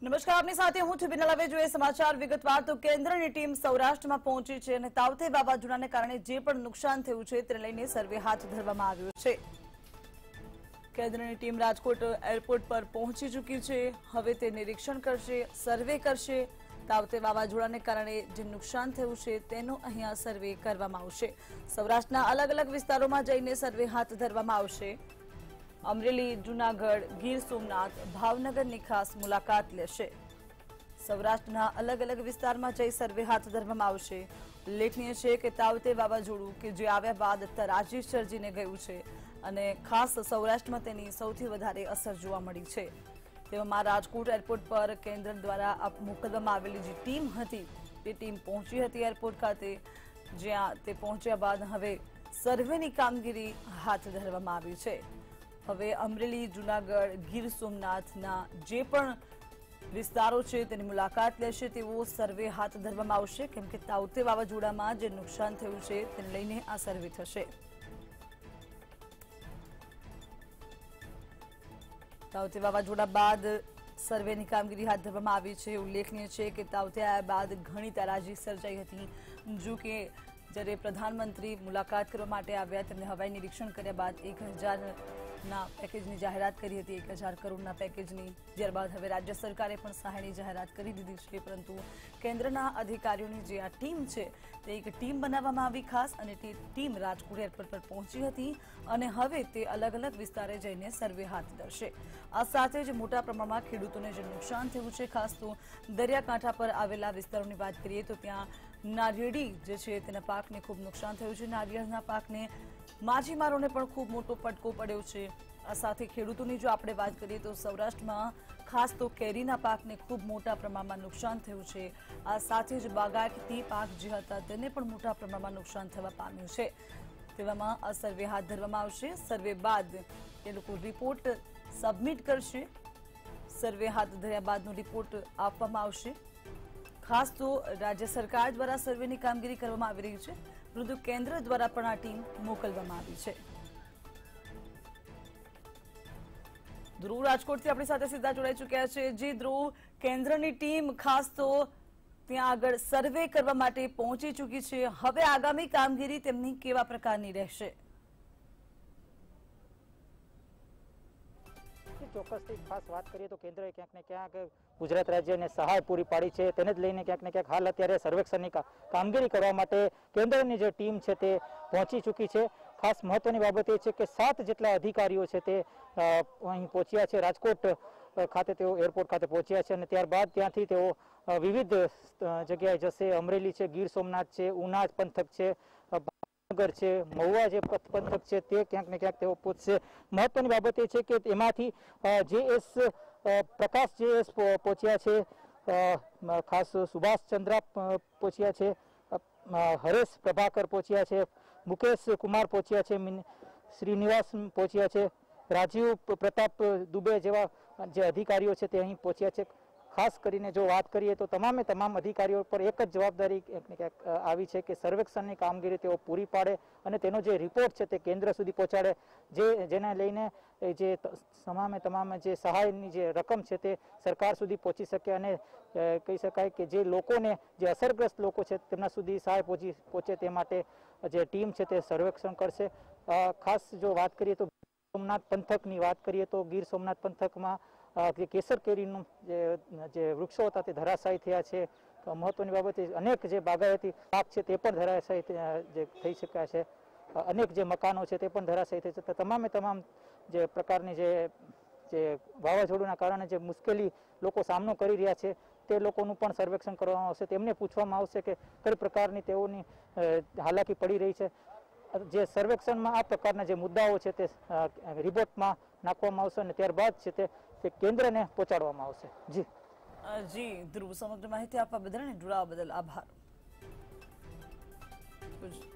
નમસ્કાર, આપની સાથે હું છું બિનલ. હવે જોઈએ સમાચાર વિગતવાર. તો કેન્દ્રની ટીમ સૌરાષ્ટ્રમાં પહોંચી છે અને તાવતે વાવાઝોડાને કારણે જે પણ નુકસાન થયું છે તેને લઈને સર્વે હાથ ધરવામાં આવ્યો છે. કેન્દ્રની ટીમ રાજકોટ એરપોર્ટ પર પહોંચી ચૂકી છે. હવે તે નિરીક્ષણ કરશે, સર્વે કરશે. તાવતે વાવાઝોડાને કારણે જે નુકસાન થયું છે તેનો અહીંયા સર્વે કરવામાં આવશે. સૌરાષ્ટ્રના અલગ અલગ વિસ્તારોમાં જઈને સર્વે હાથ ધરવામાં આવશે. અમરેલી, જૂનાગઢ, ગીર સોમનાથ, ભાવનગરની ખાસ મુલાકાત લેશે. સૌરાષ્ટ્રના અલગ અલગ વિસ્તારમાં જઈ સર્વે હાથ ધરવામાં આવશે. ઉલ્લેખનીય છે કે તાવતે વાવાઝોડું કે જે આવ્યા બાદ તરાજી સર્જીને ગયું છે અને ખાસ સૌરાષ્ટ્રમાં તેની સૌથી વધારે અસર જોવા મળી છે. તેમાં રાજકોટ એરપોર્ટ પર કેન્દ્ર દ્વારા મોકલવામાં આવેલી જે ટીમ હતી તે ટીમ પહોંચી હતી એરપોર્ટ ખાતે, જ્યાં તે પહોંચ્યા બાદ હવે સર્વેની કામગીરી હાથ ધરવામાં આવી છે. હવે અમરેલી, જૂનાગઢ, ગીર સોમનાથના જે પણ વિસ્તારો છે તેની મુલાકાત લેશે તેવો સર્વે હાથ ધરવામાં આવશે, કેમ કે તાવતે વાવાઝોડામાં જે નુકસાન થયું છે તેને લઈને આ સર્વે થશે. તાવતે વાવાઝોડા બાદ સર્વેની કામગીરી હાથ ધરવામાં આવી છે. ઉલ્લેખનીય છે કે તાવતે આવ્યા બાદ ઘણી તારાજી સર્જાઈ હતી. જો કે જ્યારે પ્રધાનમંત્રી મુલાકાત કરવા માટે આવ્યા, તેમને હવાઈ નિરીક્ષણ કર્યા બાદ 1000 પેકેજની જાહેરાત કરી હતી, 1000 કરોડના પેકેજની. ત્યારબાદ હવે રાજ્ય સરકારે પણ સહાયની જાહેરાત કરી દીધી છે, પરંતુ કેન્દ્રના અધિકારીઓની જે આ ટીમ છે તે એક ટીમ બનાવવામાં આવી ખાસ, અને તે ટીમ રાજકોટ એરપોર્ટ પર પહોંચી હતી અને હવે તે અલગ અલગ વિસ્તારે જઈને સર્વે હાથ ધરશે. આ સાથે જ મોટા પ્રમાણમાં ખેડૂતોને જે નુકસાન થયું છે, ખાસ તો દરિયાકાંઠા પર આવેલા વિસ્તારોની વાત કરીએ તો ત્યાં નારિયેળી જે છે તેના પાકને ખૂબ નુકસાન થયું છે. નારિયેળના પાકને માછીમારોને પણ ખૂબ મોટો ફટકો પડ્યો છે. આ સાથે ખેડૂતોની જો આપણે વાત કરીએ તો સૌરાષ્ટ્રમાં ખાસ તો કેરીના પાકને ખૂબ મોટા પ્રમાણમાં નુકસાન થયું છે. આ સાથે જ બાગાયતી પાક જે હતા તેને પણ મોટા પ્રમાણમાં નુકસાન થવા પામ્યું છે. તેવામાં આ સર્વે હાથ ધરવામાં આવશે. સર્વે બાદ એ લોકો રિપોર્ટ સબમિટ કરશે. સર્વે હાથ ધર્યા બાદનો રિપોર્ટ આપવામાં આવશે. ખાસ તો રાજ્ય સરકાર દ્વારા સર્વેની કામગીરી કરવામાં આવી રહી છે, પરંતુ કેન્દ્ર દ્વારા પણ આ ટીમ મોકલવામાં આવી છે. ધ્રુવ રાજકોટથી આપણી સાથે સીધા જોડાઈ ચૂક્યા છે. જી ધ્રુવ, કેન્દ્રની ટીમ ખાસ તો ત્યાં આગળ સર્વે કરવા માટે પહોંચી ચૂકી છે. હવે આગામી કામગીરી તેમની કેવા પ્રકારની રહેશે? ચોક્કસથી ખાસ વાત કરીએ તો કેન્દ્રએ ક્યાંક ને ક્યાંક ગુજરાત રાજ્યને સહાય પૂરી પાડી છે. તેને જ લઈને ક્યાંક ને ક્યાંક હાલ અત્યારે સર્વેક્ષણની કામગીરી કરવા માટે કેન્દ્રની જે ટીમ છે તે પહોંચી ચૂકી છે. ખાસ મહત્વની બાબત એ છે કે 7 જેટલા અધિકારીઓ છે તે અહીં પહોંચ્યા છે. રાજકોટ ખાતે તેઓ એરપોર્ટ ખાતે પહોંચ્યા છે અને ત્યારબાદ ત્યાંથી તેઓ વિવિધ જગ્યાએ જશે. અમરેલી છે, ગીર સોમનાથ છે, ઉના પંથક છે, ભાવનગર છે, મહુવા જે પંથક છે તે ક્યાંક ને ક્યાંક તેઓ પહોંચશે. મહત્વની બાબત એ છે કે એમાંથી JS પ્રકાશ JS પહોંચ્યા છે, ખાસ સુભાષ ચંદ્રા પહોંચ્યા છે, હરેશ પ્રભાકર પહોંચ્યા છે, મુકેશ કુમાર પહોંચ્યા છે, શ્રીનિવાસ પહોંચ્યા છે, રાજીવ પ્રતાપ દુબે જેવા જે અધિકારીઓ છે તે અહીં પહોંચ્યા છે. ખાસ કરીને જો વાત કરીએ તો તમામે તમામ અધિકારીઓ પર એક જ જવાબદારી ક્યાંક આવી છે કે સર્વેક્ષણની કામગીરી તેઓ પૂરી પાડે અને તેનો જે રિપોર્ટ છે તે કેન્દ્ર સુધી પહોંચાડે, જેને લઈને જે તમામે જે સહાયની જે રકમ છે તે સરકાર સુધી પહોંચી શકે અને કહી શકાય કે જે લોકોને, જે અસરગ્રસ્ત લોકો છે તેમના સુધી સહાય પહોંચે તે માટે જે ટીમ છે તે સર્વેક્ષણ કરશે. ખાસ જો વાત કરીએ તો સોમનાથ પંથકની વાત કરીએ તો ગીર સોમનાથ પંથકમાં જે કેસર કેરીનું જે વૃક્ષો હતા તે ધરાશાયી થયા છે. મહત્વની બાબત અનેક જે બાગાયતી પાક છે તે પણ ધરાશાયી થઈ શક્યા છે. અનેક જે મકાનો છે તે પણ ધરાશાયી થઈ છે. તમામે તમામ જે પ્રકારની જે વાવાઝોડાના કારણે જે મુશ્કેલી લોકો સામનો કરી રહ્યા છે તે લોકોનું પણ સર્વેક્ષણ કરવામાં આવશે. તેમને પૂછવામાં આવશે કે કઈ પ્રકારની તેઓની હાલાકી પડી રહી છે. જે સર્વેક્ષણમાં આ પ્રકારના જે મુદ્દાઓ છે તે રિપોર્ટમાં નાખવામાં આવશે અને ત્યારબાદ છે તે કેન્દ્રને પહોંચાડવામાં આવશે. જી ધ્રુવ, સમગ્ર માહિતી આપવા બદલ અને જોડાવા બદલ આભાર.